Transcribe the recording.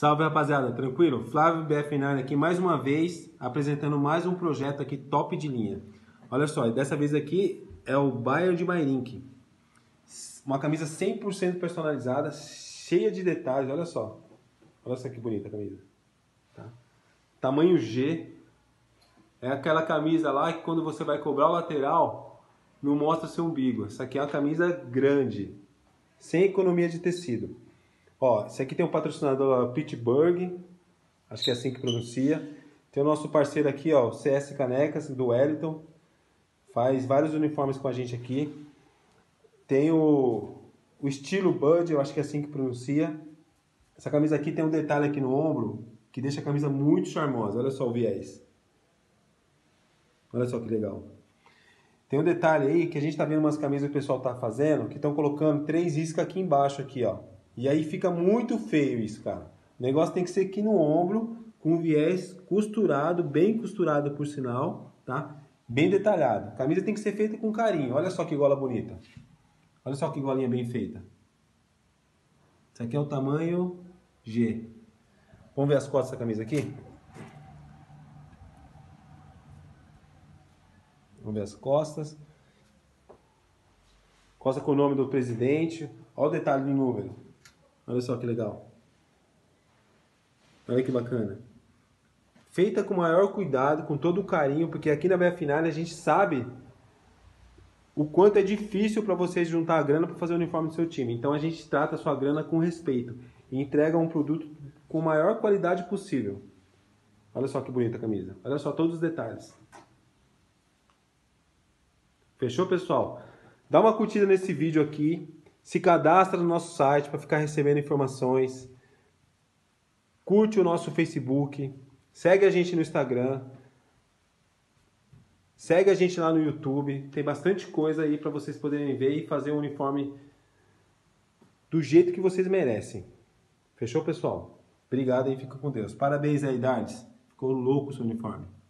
Salve, rapaziada, tranquilo? Flávio BF9 aqui mais uma vez, apresentando mais um projeto aqui top de linha. Olha só, dessa vez aqui é o Bayern de Mairinque. Uma camisa 100% personalizada, cheia de detalhes, olha só. Olha só que bonita a camisa. Tá? Tamanho G. É aquela camisa lá que quando você vai cobrar o lateral, não mostra seu umbigo. Essa aqui é uma camisa grande, sem economia de tecido. Ó, esse aqui tem um patrocinador Pittsburgh, acho que é assim que pronuncia. Tem o nosso parceiro aqui, ó, o CS Canecas, do Wellington. Faz vários uniformes com a gente aqui. Tem o estilo Bud, eu acho que é assim que pronuncia. Essa camisa aqui tem um detalhe aqui no ombro que deixa a camisa muito charmosa. Olha só o viés. Olha só que legal. Tem um detalhe aí que a gente tá vendo umas camisas que o pessoal tá fazendo, que estão colocando 3 iscas aqui embaixo, aqui, ó. E aí fica muito feio isso, cara. O negócio tem que ser aqui no ombro, com viés costurado, bem costurado por sinal, tá? Bem detalhado. A camisa tem que ser feita com carinho. Olha só que gola bonita. Olha só que golinha bem feita. Isso aqui é o tamanho G. Vamos ver as costas dessa camisa aqui? Vamos ver as costas. Costa com o nome do presidente. Olha o detalhe do número. Olha só que legal. Olha que bacana. Feita com o maior cuidado, com todo o carinho, porque aqui na BF9 a gente sabe o quanto é difícil para vocês juntar a grana para fazer o uniforme do seu time. Então a gente trata a sua grana com respeito e entrega um produto com a maior qualidade possível. Olha só que bonita a camisa. Olha só todos os detalhes. Fechou, pessoal? Dá uma curtida nesse vídeo aqui. Se cadastra no nosso site para ficar recebendo informações. Curte o nosso Facebook. Segue a gente no Instagram. Segue a gente lá no YouTube. Tem bastante coisa aí para vocês poderem ver e fazer um uniforme do jeito que vocês merecem. Fechou, pessoal? Obrigado e fica com Deus. Parabéns aí, Dardes. Ficou louco o seu uniforme.